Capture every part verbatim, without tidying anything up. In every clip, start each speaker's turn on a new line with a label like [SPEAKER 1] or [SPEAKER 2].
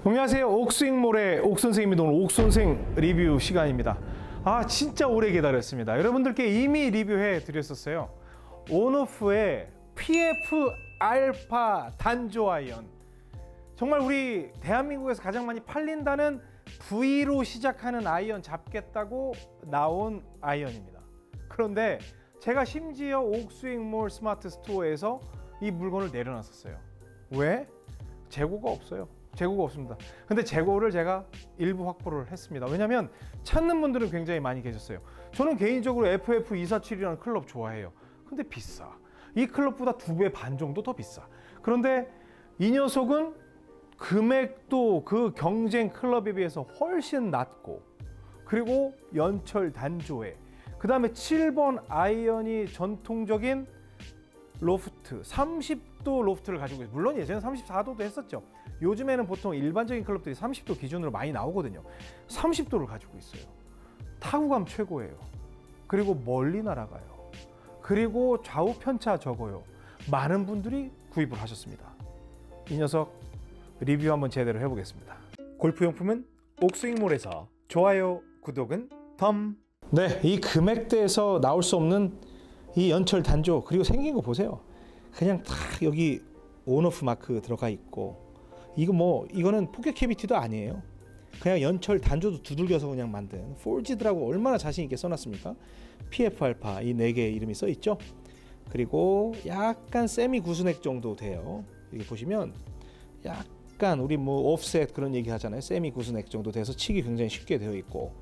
[SPEAKER 1] 안녕하세요. 옥스윙몰의 옥선생입니다. 오늘 옥선생 리뷰 시간입니다. 아 진짜 오래 기다렸습니다. 여러분들께 이미 리뷰해 드렸었어요. 온오프의 피에프 알파 단조 아이언. 정말 우리 대한민국에서 가장 많이 팔린다는 V로 시작하는 아이언 잡겠다고 나온 아이언입니다. 그런데 제가 심지어 옥스윙몰 스마트 스토어에서 이 물건을 내려놨었어요. 왜? 재고가 없어요. 재고가 없습니다. 근데 재고를 제가 일부 확보를 했습니다. 왜냐면 찾는 분들은 굉장히 많이 계셨어요. 저는 개인적으로 에프에프 이사칠이라는 클럽 좋아해요. 근데 비싸. 이 클럽보다 두 배 반 정도 더 비싸. 그런데 이 녀석은 금액도 그 경쟁 클럽에 비해서 훨씬 낮고, 그리고 연철 단조에, 그 다음에 칠 번 아이언이 전통적인 로프트, 삼십 도 로프트를 가지고 있어요. 물론 예전에 삼십사 도도 했었죠. 요즘에는 보통 일반적인 클럽들이 삼십 도 기준으로 많이 나오거든요. 삼십 도를 가지고 있어요. 타구감 최고예요. 그리고 멀리 날아가요. 그리고 좌우 편차 적어요. 많은 분들이 구입을 하셨습니다. 이 녀석 리뷰 한번 제대로 해보겠습니다. 골프용품은 옥스윙몰에서 좋아요, 구독은 덤. 네, 이 금액대에서 나올 수 없는 이 연철 단조, 그리고 생긴 거 보세요. 그냥 다 여기 온오프 마크 들어가 있고, 이거 뭐 이거는 포켓 캐비티도 아니에요. 그냥 연철 단조도 두들겨서 그냥 만든 폴지드라고 얼마나 자신 있게 써놨습니까? 피에프 알파 이 네 개의 이름이 써 있죠. 그리고 약간 세미 구스넥 정도 돼요. 여기 보시면 약간 우리 뭐 오프셋 그런 얘기 하잖아요. 세미 구스넥 정도 돼서 치기 굉장히 쉽게 되어 있고,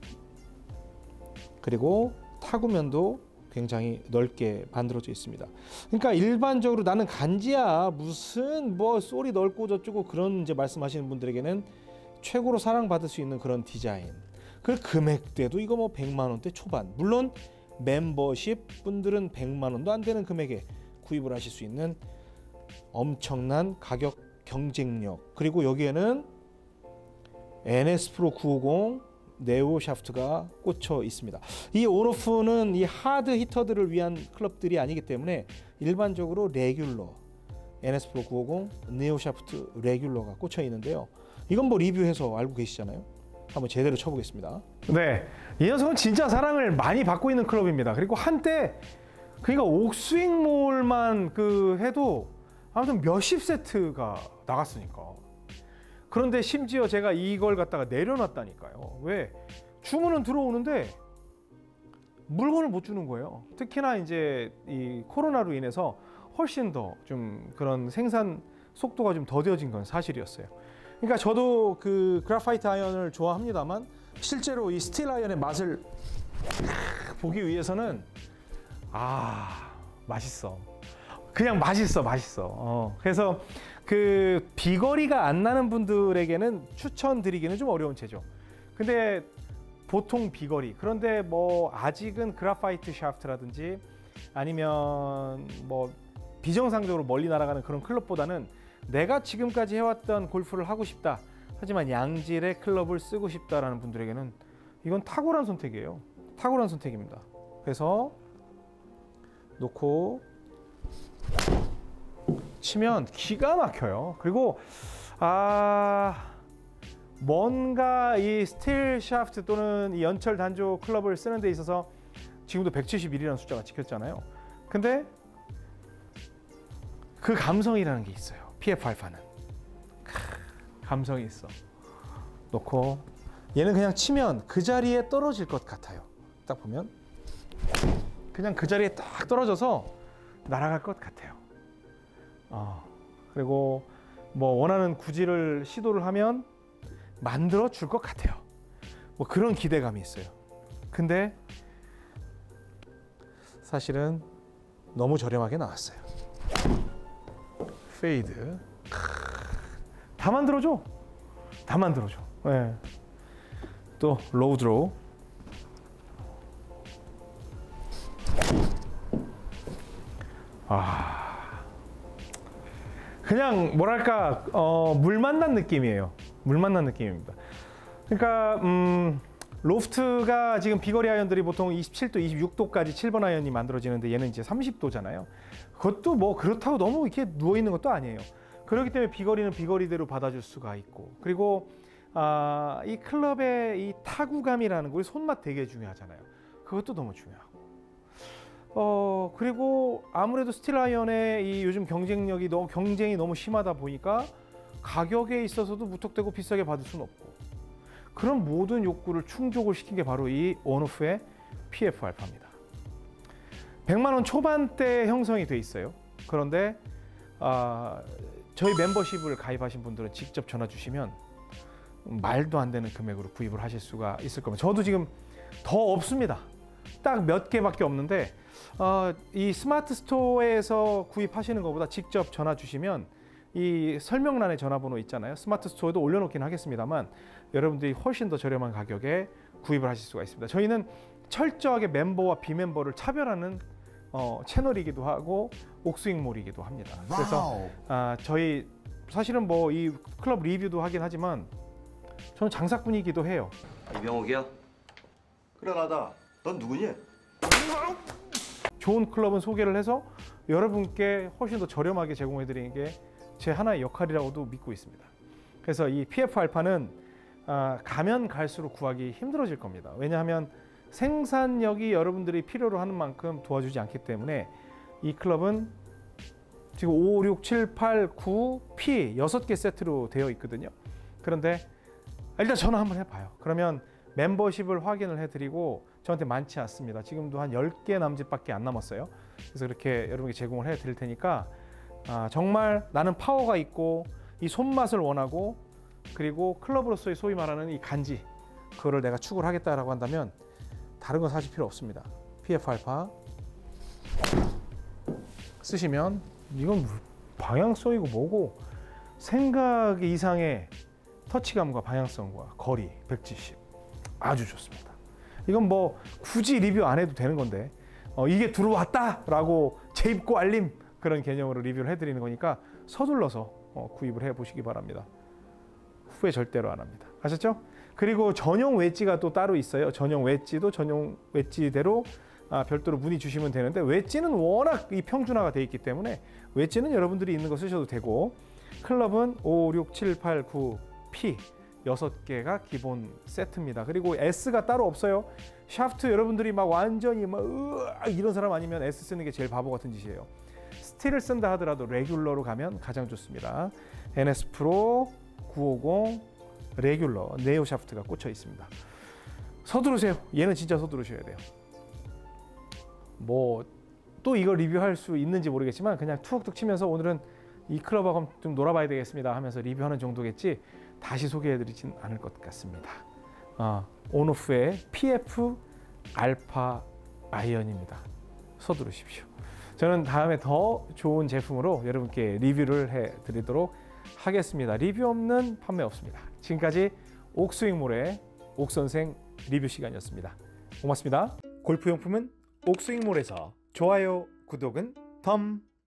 [SPEAKER 1] 그리고 타구면도 굉장히 넓게 만들어져 있습니다. 그러니까 일반적으로 나는 간지야, 무슨 뭐 소리 넓고 저쩌고 그런 이제 말씀하시는 분들에게는 최고로 사랑받을 수 있는 그런 디자인. 그 금액대도 이거 뭐 백만 원대 초반. 물론 멤버십 분들은 백만 원도 안 되는 금액에 구입을 하실 수 있는 엄청난 가격 경쟁력. 그리고 여기에는 엔에스 프로 구백오십 네오 샤프트가 꽂혀 있습니다. 이 온오프는 이 하드 히터들을 위한 클럽들이 아니기 때문에 일반적으로 레귤러, 엔에스 프로 구백오십 네오 샤프트 레귤러가 꽂혀 있는데요. 이건 뭐 리뷰해서 알고 계시잖아요. 한번 제대로 쳐보겠습니다. 네, 이 녀석은 진짜 사랑을 많이 받고 있는 클럽입니다. 그리고 한때 그러니까 옥스윙몰만 그 해도 아무튼 몇십 세트가 나갔으니까. 그런데 심지어 제가 이걸 갖다가 내려놨다니까요. 왜? 주문은 들어오는데 물건을 못 주는 거예요. 특히나 이제 이 코로나로 인해서 훨씬 더 좀 그런 생산 속도가 좀 더뎌진 건 사실이었어요. 그러니까 저도 그 그래파이트 아이언을 좋아합니다만 실제로 이 스틸 아이언의 맛을 보기 위해서는 아 맛있어. 그냥 맛있어, 맛있어. 어, 그래서 그 비거리가 안 나는 분들에게는 추천드리기는 좀 어려운 채죠. 근데 보통 비거리, 그런데 뭐 아직은 그래파이트 샤프트라든지 아니면 뭐 비정상적으로 멀리 날아가는 그런 클럽보다는 내가 지금까지 해왔던 골프를 하고 싶다, 하지만 양질의 클럽을 쓰고 싶다라는 분들에게는 이건 탁월한 선택이에요. 탁월한 선택입니다. 그래서 놓고 치면 기가 막혀요. 그리고 아 뭔가 이 스틸 샤프트 또는 이 연철 단조 클럽을 쓰는 데 있어서 지금도 백칠십일이라는 숫자가 찍혔잖아요. 근데 그 감성이라는 게 있어요. 피에프 알파는 감성이 있어. 놓고 얘는 그냥 치면 그 자리에 떨어질 것 같아요. 딱 보면 그냥 그 자리에 딱 떨어져서 날아갈 것 같아요. 어, 그리고 뭐 원하는 구질을 시도를 하면 만들어 줄 것 같아요. 뭐 그런 기대감이 있어요. 근데 사실은 너무 저렴하게 나왔어요. 페이드 다 만들어줘. 다 만들어줘. 네. 또 로우 드로우. 아. 그냥 뭐랄까 어, 물 만난 느낌이에요. 물 만난 느낌입니다. 그러니까 음, 로프트가 지금 비거리 아이언들이 보통 이십칠 도, 이십육 도까지 칠 번 아이언이 만들어지는데 얘는 이제 삼십 도잖아요. 그것도 뭐 그렇다고 너무 이렇게 누워 있는 것도 아니에요. 그렇기 때문에 비거리는 비거리대로 받아줄 수가 있고, 그리고 아, 이 클럽의 이 타구감이라는 거, 우리 손맛 되게 중요하잖아요. 그것도 너무 중요하고, 어 그리고 아무래도 스틸 아이언의 이 요즘 경쟁력이 너무 경쟁이 너무 심하다 보니까 가격에 있어서도 무턱대고 비싸게 받을 수는 없고, 그런 모든 욕구를 충족을 시킨 게 바로 이 온오프의 피에프 알파입니다. 백만 원 초반대 형성이 돼 있어요. 그런데 아, 저희 멤버십을 가입하신 분들은 직접 전화 주시면 말도 안 되는 금액으로 구입을 하실 수가 있을 겁니다. 저도 지금 더 없습니다. 딱 몇 개밖에 없는데 어, 이 스마트 스토어에서 구입하시는 것보다 직접 전화 주시면 이 설명란에 전화번호 있잖아요. 스마트 스토어에도 올려놓긴 하겠습니다만 여러분들이 훨씬 더 저렴한 가격에 구입을 하실 수가 있습니다. 저희는 철저하게 멤버와 비멤버를 차별하는 어, 채널이기도 하고 옥스윙몰이기도 합니다. 그래서 아, 저희 사실은 뭐 이 클럽 리뷰도 하긴 하지만 저는 장사꾼이기도 해요.
[SPEAKER 2] 이병옥이야?
[SPEAKER 3] 그래 나다. 넌 누구니?
[SPEAKER 1] 좋은 클럽은 소개를 해서 여러분께 훨씬 더 저렴하게 제공해 드리는 게 제 하나의 역할이라고도 믿고 있습니다. 그래서 이 피에프 알파는 아, 가면 갈수록 구하기 힘들어질 겁니다. 왜냐하면 생산력이 여러분들이 필요로 하는 만큼 도와주지 않기 때문에 이 클럽은 지금 오, 육, 칠, 팔, 구, 피 여섯 개 세트로 되어 있거든요. 그런데 일단 전화 한번 해봐요. 그러면 멤버십을 확인을 해드리고 저한테 많지 않습니다. 지금도 한 열 개 남짓밖에 안 남았어요. 그래서 그렇게 여러분께 제공을 해드릴 테니까 아, 정말 나는 파워가 있고 이 손맛을 원하고 그리고 클럽으로서의 소위 말하는 이 간지, 그거를 내가 추구를 하겠다라고 한다면 다른 건 사실 필요 없습니다. 피에프 알파 쓰시면 이건 방향성이고 뭐고 생각 이상의 터치감과 방향성과 거리 백칠십 아주 좋습니다. 이건 뭐 굳이 리뷰 안 해도 되는 건데 어, 이게 들어왔다 라고 재입고 알림 그런 개념으로 리뷰를 해드리는 거니까 서둘러서 어, 구입을 해보시기 바랍니다. 후회 절대로 안 합니다. 아셨죠? 그리고 전용 웨지가 또 따로 있어요. 전용 웨지도 전용 웨지대로 아, 별도로 문의 주시면 되는데 웨지는 워낙 이 평준화가 되어 있기 때문에 웨지는 여러분들이 있는 거 쓰셔도 되고 클럽은 오, 육, 칠, 팔, 구, 피 여섯 개가 기본 세트입니다. 그리고 S가 따로 없어요. 샤프트 여러분들이 막 완전히 막 으악 이런 사람 아니면 S 쓰는 게 제일 바보 같은 짓이에요. 스틸을 쓴다 하더라도 레귤러로 가면 가장 좋습니다. 엔에스 프로 구백오십 레귤러 네오 샤프트가 꽂혀 있습니다. 서두르세요. 얘는 진짜 서두르셔야 돼요. 뭐 또 이걸 리뷰할 수 있는지 모르겠지만 그냥 툭툭 치면서 오늘은 이 클럽하고 좀 놀아봐야 되겠습니다 하면서 리뷰하는 정도겠지 다시 소개해드리진 않을 것 같습니다. 어, 온오프의 피에프 알파 아이언입니다. 서두르십시오. 저는 다음에 더 좋은 제품으로 여러분께 리뷰를 해드리도록 하겠습니다. 리뷰 없는 판매 없습니다. 지금까지 옥스윙몰의 옥선생 리뷰 시간이었습니다. 고맙습니다. 골프용품은 옥스윙몰에서 좋아요, 구독은 덤